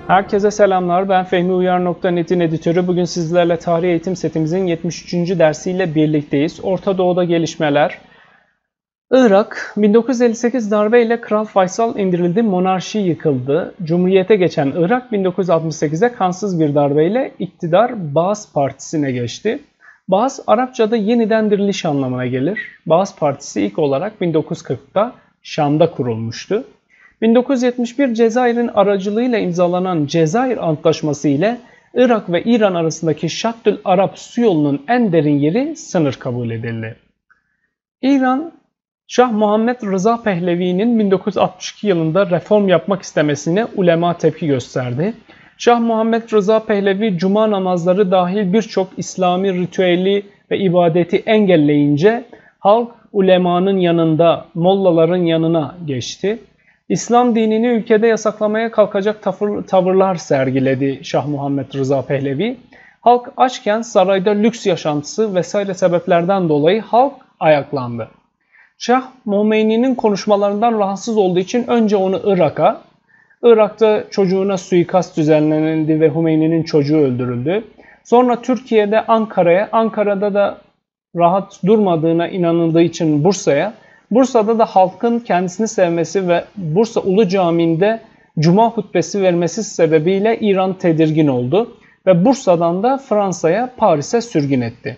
Herkese selamlar. Ben FehmiUyar.net'in editörü. Bugün sizlerle tarih eğitim setimizin 73. dersiyle birlikteyiz. Orta Doğu'da gelişmeler. Irak, 1958 darbeyle Kral Faysal indirildi, monarşi yıkıldı. Cumhuriyete geçen Irak, 1968'de kansız bir darbeyle iktidar Baas Partisi'ne geçti. Baas, Arapçada yeniden diriliş anlamına gelir. Baas Partisi ilk olarak 1940'da Şam'da kurulmuştu. 1971 Cezayir'in aracılığıyla imzalanan Cezayir Antlaşması ile Irak ve İran arasındaki Şattül Arap su yolunun en derin yeri sınır kabul edildi. İran, Şah Muhammed Rıza Pehlevi'nin 1962 yılında reform yapmak istemesine ulema tepki gösterdi. Şah Muhammed Rıza Pehlevi cuma namazları dahil birçok İslami ritüeli ve ibadeti engelleyince halk ulemanın yanında, mollaların yanına geçti. İslam dinini ülkede yasaklamaya kalkacak tavırlar sergiledi Şah Muhammed Rıza Pehlevi. Halk açken sarayda lüks yaşantısı vesaire sebeplerden dolayı halk ayaklandı. Şah Momeyni'nin konuşmalarından rahatsız olduğu için önce onu Irak'ta çocuğuna suikast düzenlenildi ve Hümeyni'nin çocuğu öldürüldü. Sonra Türkiye'de Ankara'da da rahat durmadığına inanıldığı için Bursa'da da halkın kendisini sevmesi ve Bursa Ulu Camii'nde Cuma hutbesi vermesi sebebiyle İran tedirgin oldu ve Bursa'dan da Fransa'ya, Paris'e sürgün etti.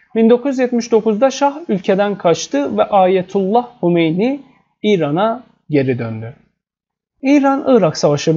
1979'da Şah ülkeden kaçtı ve Ayetullah Hümeyni İran'a geri döndü. İran-Irak Savaşı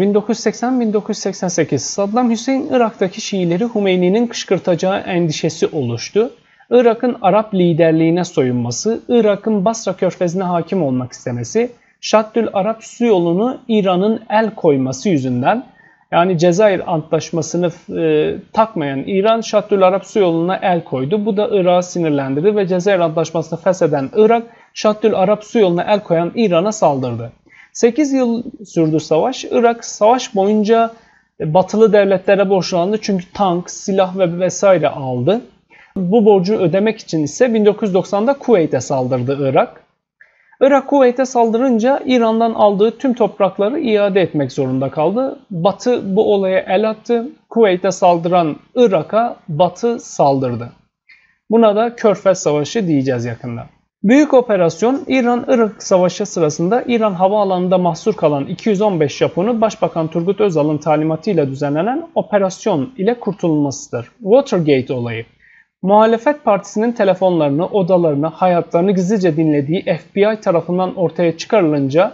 1980-1988. Saddam Hüseyin Irak'taki Şiileri Hümeyni'nin kışkırtacağı endişesi oluştu. Irak'ın Arap liderliğine soyunması, Irak'ın Basra Körfezi'ne hakim olmak istemesi, Şattül Arap su yolunu İran'ın el koyması yüzünden, yani Cezayir Antlaşması'nı takmayan İran, Şattül Arap su yoluna el koydu. Bu da Irak'ı sinirlendirdi ve Cezayir Antlaşması'nı fesheden Irak, Şattül Arap su yoluna el koyan İran'a saldırdı. 8 yıl sürdü savaş. Irak savaş boyunca batılı devletlere borçlandı çünkü tank, silah ve vesaire aldı. Bu borcu ödemek için ise 1990'da Kuveyt'e saldırdı Irak. Irak Kuveyt'e saldırınca İran'dan aldığı tüm toprakları iade etmek zorunda kaldı. Batı bu olaya el attı. Kuveyt'e saldıran Irak'a Batı saldırdı. Buna da Körfez Savaşı diyeceğiz yakında. Büyük operasyon İran-Irak Savaşı sırasında İran havaalanında mahsur kalan 215 Japon'u Başbakan Turgut Özal'ın talimatıyla düzenlenen operasyon ile kurtulmasıdır. Watergate olayı. Muhalefet partisinin telefonlarını, odalarını, hayatlarını gizlice dinlediği FBI tarafından ortaya çıkarılınca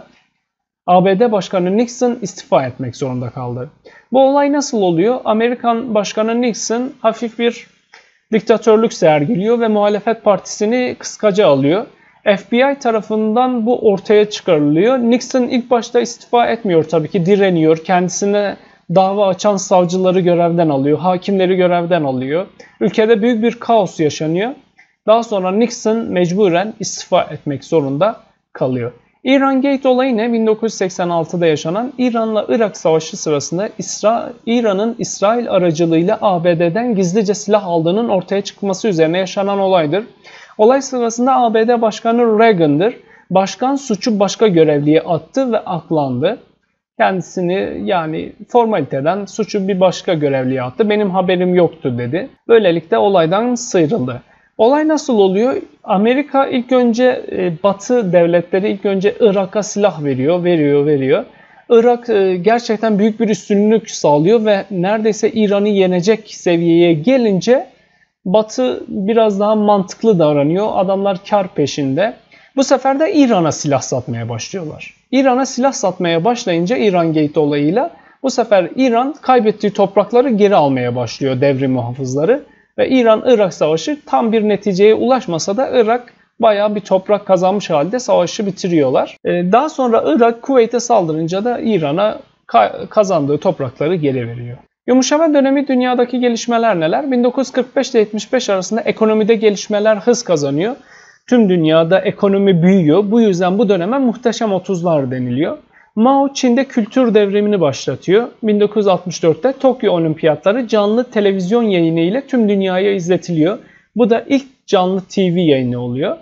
ABD Başkanı Nixon istifa etmek zorunda kaldı. Bu olay nasıl oluyor? Amerikan Başkanı Nixon hafif bir diktatörlük sergiliyor ve muhalefet partisini kıskaca alıyor. FBI tarafından bu ortaya çıkarılıyor. Nixon ilk başta istifa etmiyor tabii ki, direniyor. Kendisine dava açan savcıları görevden alıyor, hakimleri görevden alıyor. Ülkede büyük bir kaos yaşanıyor. Daha sonra Nixon mecburen istifa etmek zorunda kalıyor. İran Gate olayı ne? 1986'da yaşanan İran'la Irak Savaşı sırasında İran'ın İsrail aracılığıyla ABD'den gizlice silah aldığının ortaya çıkması üzerine yaşanan olaydır. Olay sırasında ABD Başkanı Reagan'dır. Başkan suçu başka görevliye attı ve aklandı. Kendisini, yani formaliteden suçu bir başka görevliye attı. Benim haberim yoktu dedi. Böylelikle olaydan sıyrıldı. Olay nasıl oluyor? Amerika ilk önce Batı devletleri ilk önce Irak'a silah veriyor. Irak gerçekten büyük bir üstünlük sağlıyor ve neredeyse İran'ı yenecek seviyeye gelince Batı biraz daha mantıklı davranıyor. Adamlar kar peşinde. Bu sefer de İran'a silah satmaya başlıyorlar. İran'a silah satmaya başlayınca İran Gate olayıyla bu sefer İran kaybettiği toprakları geri almaya başlıyor, devrim muhafızları. Ve İran-Irak Savaşı tam bir neticeye ulaşmasa da Irak bayağı bir toprak kazanmış halde savaşı bitiriyorlar. Daha sonra Irak Kuveyt'e saldırınca da İran'a kazandığı toprakları geri veriyor. Yumuşama dönemi dünyadaki gelişmeler neler? 1945 ile 75 arasında ekonomide gelişmeler hız kazanıyor. Tüm dünyada ekonomi büyüyor. Bu yüzden bu döneme muhteşem 30'lar deniliyor. Mao Çin'de kültür devrimini başlatıyor. 1964'te Tokyo Olimpiyatları canlı televizyon yayını ile tüm dünyaya izletiliyor. Bu da ilk canlı TV yayını oluyor.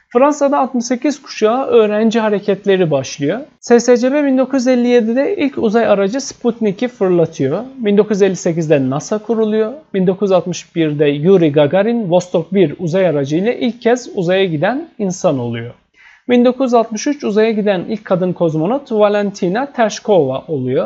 Fransa'da 68 kuşağı öğrenci hareketleri başlıyor. SSCB 1957'de ilk uzay aracı Sputnik'i fırlatıyor. 1958'de NASA kuruluyor. 1961'de Yuri Gagarin Vostok 1 uzay aracı ile ilk kez uzaya giden insan oluyor. 1963 uzaya giden ilk kadın kozmonot Valentina Tereshkova oluyor.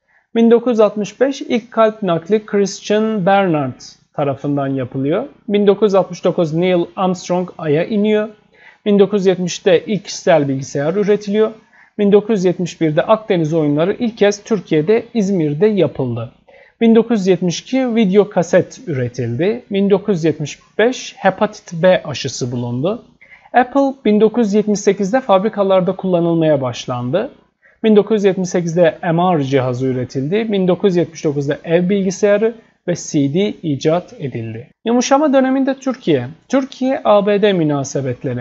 1965 ilk kalp nakli Christian Barnard tarafından yapılıyor. 1969 Neil Armstrong Ay'a iniyor. 1970'te ilk kişisel bilgisayar üretiliyor. 1971'de Akdeniz oyunları ilk kez Türkiye'de İzmir'de yapıldı. 1972 video kaset üretildi. 1975 hepatit B aşısı bulundu. Apple 1978'de fabrikalarda kullanılmaya başlandı. 1978'de MR cihazı üretildi. 1979'da ev bilgisayarı ve CD icat edildi. Yumuşama döneminde Türkiye-ABD münasebetleri.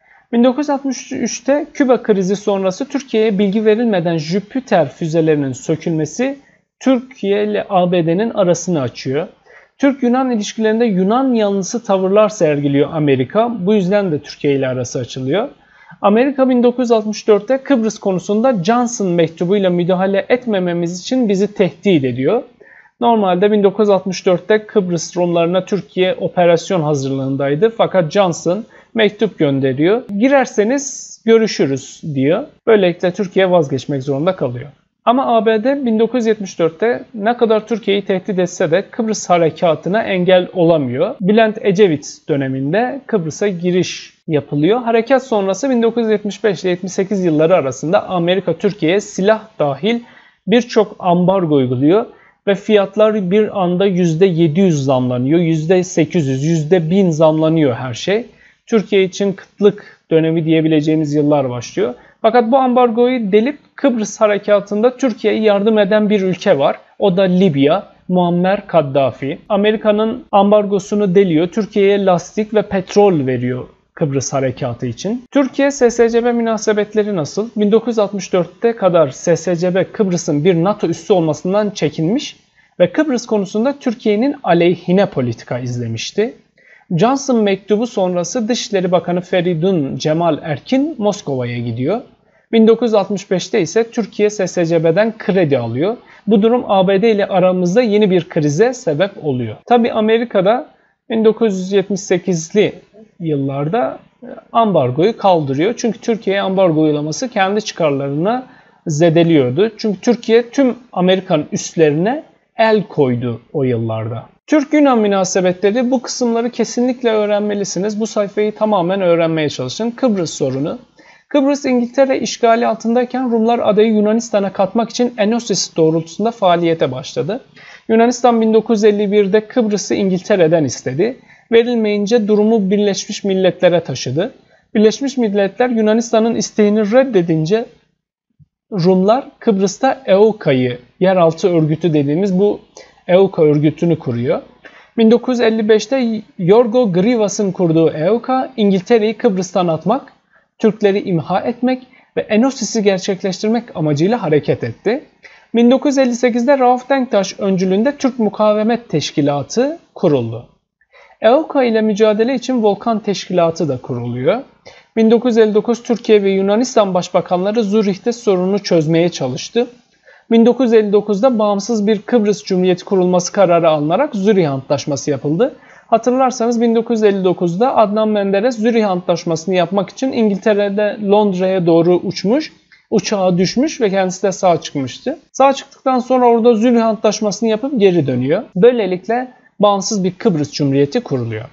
1963'te Küba krizi sonrası Türkiye'ye bilgi verilmeden Jüpiter füzelerinin sökülmesi Türkiye ile ABD'nin arasını açıyor. Türk-Yunan ilişkilerinde Yunan yanlısı tavırlar sergiliyor Amerika. Bu yüzden de Türkiye ile arası açılıyor. Amerika 1964'te Kıbrıs konusunda Johnson mektubuyla müdahale etmememiz için bizi tehdit ediyor. Normalde 1964'te Kıbrıs Rumlarına Türkiye operasyon hazırlığındaydı. Fakat Johnson mektup gönderiyor. Girerseniz görüşürüz diyor. Böylelikle Türkiye vazgeçmek zorunda kalıyor. Ama ABD 1974'te ne kadar Türkiye'yi tehdit etse de Kıbrıs harekatına engel olamıyor. Bülent Ecevit döneminde Kıbrıs'a giriş yapılıyor. Harekat sonrası 1975 ile 78 yılları arasında Amerika Türkiye'ye silah dahil birçok ambargo uyguluyor ve fiyatlar bir anda %700 zamlanıyor, %800, %1000 zamlanıyor her şey. Türkiye için kıtlık dönemi diyebileceğimiz yıllar başlıyor. Fakat bu ambargoyu delip Kıbrıs harekatında Türkiye'ye yardım eden bir ülke var. O da Libya, Muammer Kaddafi. Amerika'nın ambargosunu deliyor. Türkiye'ye lastik ve petrol veriyor Kıbrıs harekatı için. Türkiye-SSCB münasebetleri nasıl? 1964'te kadar SSCB Kıbrıs'ın bir NATO üssü olmasından çekinmiş ve Kıbrıs konusunda Türkiye'nin aleyhine politika izlemişti. Johnson mektubu sonrası Dışişleri Bakanı Feridun Cemal Erkin Moskova'ya gidiyor. 1965'te ise Türkiye SSCB'den kredi alıyor. Bu durum ABD ile aramızda yeni bir krize sebep oluyor. Tabi Amerika'da 1978'li yıllarda ambargoyu kaldırıyor. Çünkü Türkiye'ye ambargo uygulaması kendi çıkarlarına zedeliyordu. Çünkü Türkiye tüm Amerikan üslerine el koydu o yıllarda. Türk-Yunan münasebetleri, bu kısımları kesinlikle öğrenmelisiniz. Bu sayfayı tamamen öğrenmeye çalışın. Kıbrıs sorunu. Kıbrıs İngiltere işgali altındayken Rumlar adayı Yunanistan'a katmak için Enosis doğrultusunda faaliyete başladı. Yunanistan 1951'de Kıbrıs'ı İngiltere'den istedi. Verilmeyince durumu Birleşmiş Milletler'e taşıdı. Birleşmiş Milletler Yunanistan'ın isteğini reddedince Rumlar Kıbrıs'ta EUKA'yı, yeraltı örgütü dediğimiz bu EUKA örgütünü kuruyor. 1955'te Yorgo Grivas'ın kurduğu EUKA, İngiltere'yi Kıbrıs'tan atmak, Türkleri imha etmek ve Enosis'i gerçekleştirmek amacıyla hareket etti. 1958'de Rauf Denktaş öncülüğünde Türk Mukavemet Teşkilatı kuruldu. EUKA ile mücadele için Volkan Teşkilatı da kuruluyor. 1959 Türkiye ve Yunanistan Başbakanları Zürih'te sorunu çözmeye çalıştı. 1959'da bağımsız bir Kıbrıs Cumhuriyeti kurulması kararı alınarak Zürih Antlaşması yapıldı. Hatırlarsanız 1959'da Adnan Menderes Zürih Antlaşması'nı yapmak için İngiltere'de Londra'ya doğru uçmuş, uçağa düşmüş ve kendisi de sağ çıkmıştı. Sağ çıktıktan sonra orada Zürih Antlaşması'nı yapıp geri dönüyor. Böylelikle bağımsız bir Kıbrıs Cumhuriyeti kuruluyor.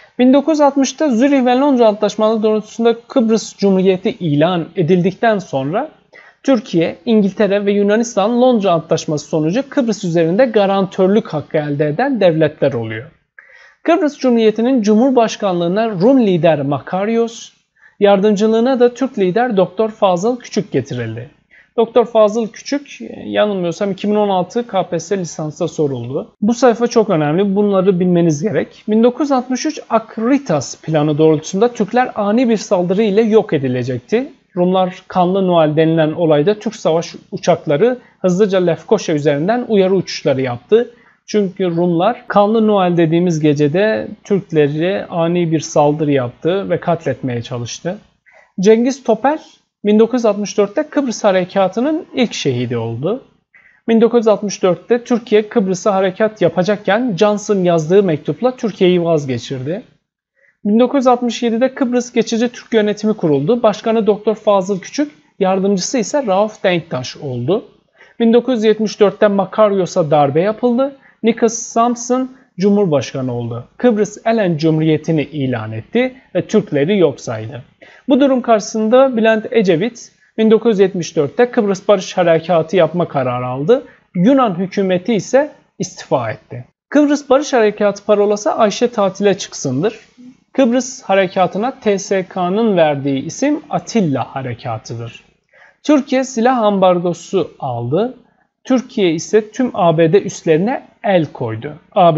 1960'ta Zürih ve Londra Antlaşmaları doğrultusunda Kıbrıs Cumhuriyeti ilan edildikten sonra Türkiye, İngiltere ve Yunanistan Londra Antlaşması sonucu Kıbrıs üzerinde garantörlük hakkı elde eden devletler oluyor. Kıbrıs Cumhuriyeti'nin Cumhurbaşkanlığına Rum lider Makarios, yardımcılığına da Türk lider Doktor Fazıl Küçük getirildi. Doktor Fazıl Küçük, yanılmıyorsam 2016 KPSS lisansta soruldu. Bu sayfa çok önemli, bunları bilmeniz gerek. 1963 Akritas planı doğrultusunda Türkler ani bir saldırı ile yok edilecekti. Rumlar Kanlı Noel denilen olayda Türk savaş uçakları hızlıca Lefkoşa üzerinden uyarı uçuşları yaptı. Çünkü Rumlar Kanlı Noel dediğimiz gecede Türkleri ani bir saldırı yaptı ve katletmeye çalıştı. Cengiz Topel 1964'te Kıbrıs Harekatı'nın ilk şehidi oldu. 1964'te Türkiye Kıbrıs'a harekat yapacakken Johnson yazdığı mektupla Türkiye'yi vazgeçirdi. 1967'de Kıbrıs Geçici Türk Yönetimi kuruldu. Başkanı Doktor Fazıl Küçük, yardımcısı ise Rauf Denktaş oldu. 1974'te Makaryos'a darbe yapıldı. Nicholas Sampson Cumhurbaşkanı oldu. Kıbrıs Elen Cumhuriyeti'ni ilan etti ve Türkleri yok saydı. Bu durum karşısında Bülent Ecevit 1974'te Kıbrıs Barış Harekatı yapma kararı aldı. Yunan hükümeti ise istifa etti. Kıbrıs Barış Harekatı parolası Ayşe tatile çıksındır. Kıbrıs Harekatı'na TSK'nın verdiği isim Atilla Harekatı'dır. Türkiye silah ambargosu aldı. Türkiye ise tüm ABD üslerine el koydu. ABD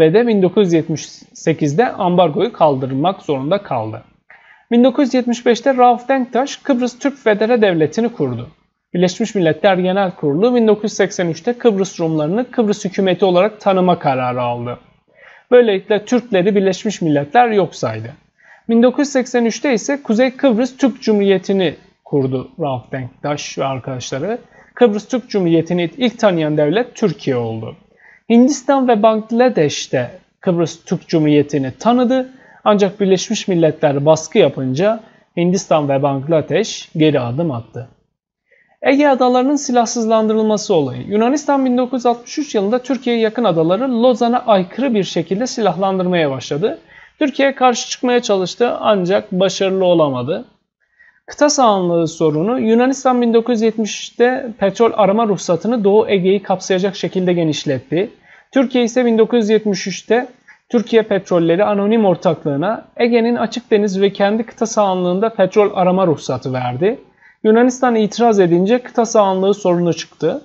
1978'de ambargoyu kaldırmak zorunda kaldı. 1975'te Rauf Denktaş Kıbrıs Türk Federe Devleti'ni kurdu. Birleşmiş Milletler Genel Kurulu 1983'te Kıbrıs Rumlarını Kıbrıs hükümeti olarak tanıma kararı aldı. Böylelikle Türkleri Birleşmiş Milletler yok saydı. 1983'te ise Kuzey Kıbrıs Türk Cumhuriyeti'ni kurdu Rauf Denktaş ve arkadaşları. Kıbrıs Türk Cumhuriyeti'ni ilk tanıyan devlet Türkiye oldu. Hindistan ve Bangladeş'te Kıbrıs Türk Cumhuriyeti'ni tanıdı. Ancak Birleşmiş Milletler baskı yapınca Hindistan ve Bangladeş geri adım attı. Ege Adaları'nın silahsızlandırılması olayı. Yunanistan 1963 yılında Türkiye'ye yakın adaları Lozan'a aykırı bir şekilde silahlandırmaya başladı. Türkiye'ye karşı çıkmaya çalıştı ancak başarılı olamadı. Kıta sahanlığı sorunu. Yunanistan 1970'te petrol arama ruhsatını Doğu Ege'yi kapsayacak şekilde genişletti. Türkiye ise 1973'te Türkiye Petrolleri Anonim Ortaklığı'na Ege'nin açık deniz ve kendi kıta sahanlığında petrol arama ruhsatı verdi. Yunanistan itiraz edince kıta sahanlığı sorunu çıktı.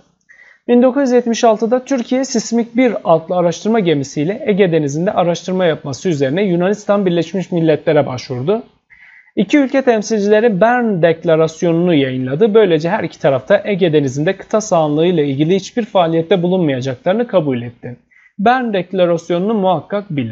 1976'da Türkiye Sismik 1 adlı araştırma gemisiyle Ege Denizi'nde araştırma yapması üzerine Yunanistan Birleşmiş Milletler'e başvurdu. İki ülke temsilcileri Bern Deklarasyonu'nu yayınladı. Böylece her iki tarafta Ege Denizi'nde kıta sahanlığı ile ilgili hiçbir faaliyette bulunmayacaklarını kabul etti. Bern Deklarasyonu'nu muhakkak bilin.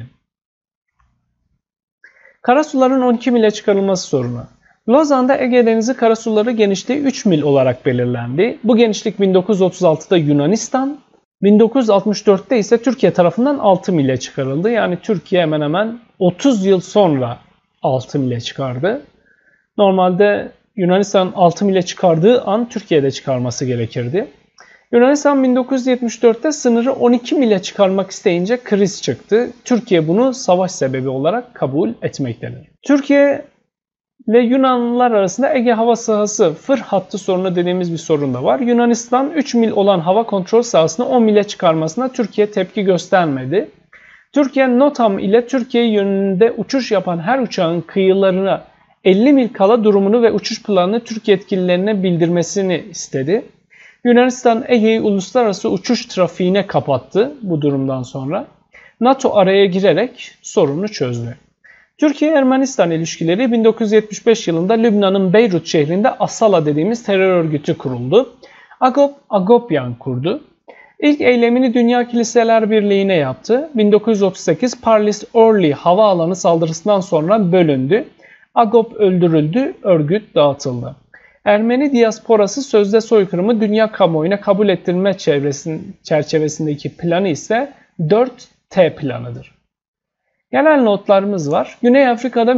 Karasuların 12 mile çıkarılması sorunu. Lozan'da Ege Denizi karasuları genişliği 3 mil olarak belirlendi. Bu genişlik 1936'da Yunanistan, 1964'te ise Türkiye tarafından 6 mile çıkarıldı. Yani Türkiye hemen hemen 30 yıl sonra 6 mile çıkardı. Normalde Yunanistan 6 mile çıkardığı an Türkiye'de çıkarması gerekirdi. Yunanistan 1974'te sınırı 12 mile çıkarmak isteyince kriz çıktı. Türkiye bunu savaş sebebi olarak kabul etmektedir. Türkiye ile Yunanlılar arasında Ege hava sahası fır hattı sorunu dediğimiz bir sorun da var. Yunanistan 3 mil olan hava kontrol sahasını 10 mile çıkarmasına Türkiye tepki göstermedi. Türkiye NOTAM ile Türkiye yönünde uçuş yapan her uçağın kıyılarına 50 mil kala durumunu ve uçuş planını Türk yetkililerine bildirmesini istedi. Yunanistan Ege'yi uluslararası uçuş trafiğine kapattı bu durumdan sonra. NATO araya girerek sorunu çözdü. Türkiye-Ermenistan ilişkileri 1975 yılında Lübnan'ın Beyrut şehrinde Asala dediğimiz terör örgütü kuruldu. Agopyan kurdu. İlk eylemini Dünya Kiliseler Birliği'ne yaptı. 1938 Parlis-Orly havaalanı saldırısından sonra bölündü. Agop öldürüldü, örgüt dağıtıldı. Ermeni diasporası sözde soykırımı dünya kamuoyuna kabul ettirme çerçevesindeki planı ise 4T planıdır. Genel notlarımız var. Güney Afrika'da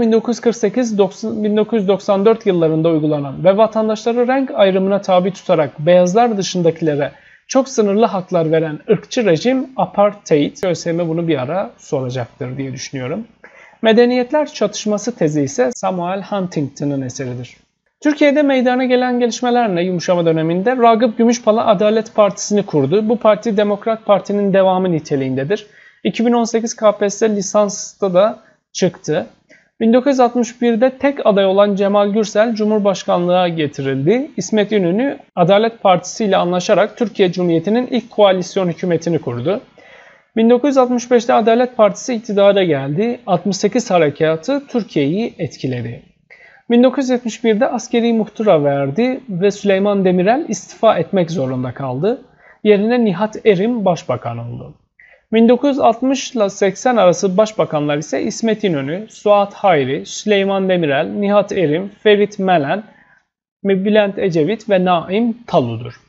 1948-1994 yıllarında uygulanan ve vatandaşları renk ayrımına tabi tutarak beyazlar dışındakilere çok sınırlı haklar veren ırkçı rejim apartheid. ÖSYM bunu bir ara soracaktır diye düşünüyorum. Medeniyetler çatışması tezi ise Samuel Huntington'ın eseridir. Türkiye'de meydana gelen gelişmelerle yumuşama döneminde Ragıp Gümüşpala Adalet Partisi'ni kurdu. Bu parti Demokrat Parti'nin devamı niteliğindedir. 2018 KPSS lisansta da çıktı. 1961'de tek aday olan Cemal Gürsel Cumhurbaşkanlığına getirildi. İsmet İnönü Adalet Partisi ile anlaşarak Türkiye Cumhuriyeti'nin ilk koalisyon hükümetini kurdu. 1965'te Adalet Partisi iktidara geldi. 68 harekatı Türkiye'yi etkiledi. 1971'de askeri muhtıra verdi ve Süleyman Demirel istifa etmek zorunda kaldı. Yerine Nihat Erim başbakan oldu. 1960 ile 80 arası başbakanlar ise İsmet İnönü, Suat Hayri, Süleyman Demirel, Nihat Erim, Ferit Melen, Bülent Ecevit ve Naim Talu'dur.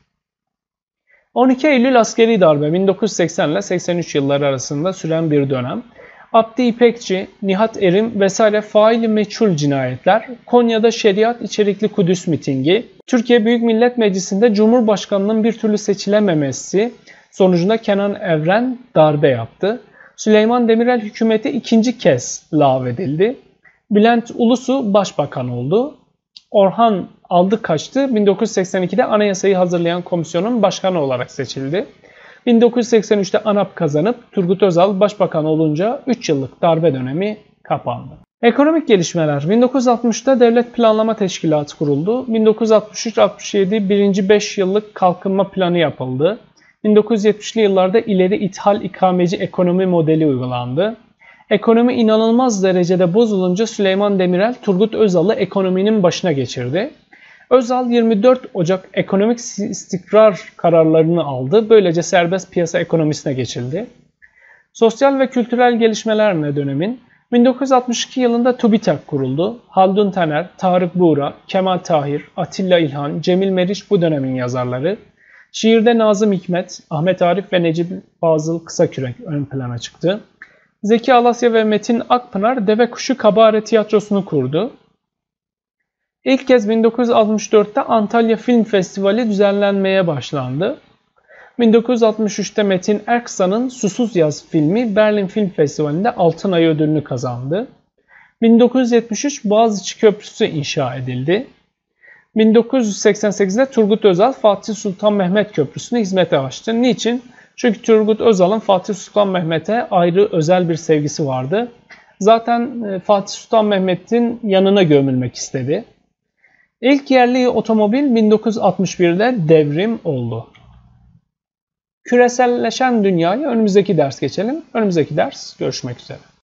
12 Eylül askeri darbe 1980 ile 83 yılları arasında süren bir dönem. Abdi İpekçi, Nihat Erim vesaire faili meçhul cinayetler, Konya'da şeriat içerikli Kudüs mitingi, Türkiye Büyük Millet Meclisi'nde Cumhurbaşkanı'nın bir türlü seçilememesi sonucunda Kenan Evren darbe yaptı. Süleyman Demirel hükümeti ikinci kez lağvedildi. Bülent Ulusu başbakan oldu. Orhan Aldıkaçtı 1982'de anayasayı hazırlayan komisyonun başkanı olarak seçildi. 1983'te ANAP kazanıp Turgut Özal başbakan olunca 3 yıllık darbe dönemi kapandı. Ekonomik gelişmeler. 1960'ta Devlet Planlama Teşkilatı kuruldu. 1963-67 birinci 5 yıllık kalkınma planı yapıldı. 1970'li yıllarda ileri ithal ikameci ekonomi modeli uygulandı. Ekonomi inanılmaz derecede bozulunca Süleyman Demirel Turgut Özal'ı ekonominin başına geçirdi. Özal 24 Ocak ekonomik istikrar kararlarını aldı. Böylece serbest piyasa ekonomisine geçildi. Sosyal ve kültürel gelişmeler ne dönemin? 1962 yılında TÜBİTAK kuruldu. Haldun Taner, Tarık Buğra, Kemal Tahir, Atilla İlhan, Cemil Meriç bu dönemin yazarları. Şiirde Nazım Hikmet, Ahmet Arif ve Necip Fazıl Kısakürek ön plana çıktı. Zeki Alasya ve Metin Akpınar Deve Kuşu Kabare Tiyatrosu'nu kurdu. İlk kez 1964'te Antalya Film Festivali düzenlenmeye başlandı. 1963'te Metin Erksan'ın Susuz Yaz filmi Berlin Film Festivali'nde Altın Ay ödülünü kazandı. 1973 Boğaziçi Köprüsü inşa edildi. 1988'de Turgut Özal Fatih Sultan Mehmet Köprüsü'nü hizmete açtı. Niçin? Çünkü Turgut Özal'ın Fatih Sultan Mehmet'e ayrı özel bir sevgisi vardı. Zaten Fatih Sultan Mehmet'in yanına gömülmek istedi. İlk yerli otomobil 1961'de devrim oldu. Küreselleşen dünyaya önümüzdeki ders geçelim. Önümüzdeki ders görüşmek üzere.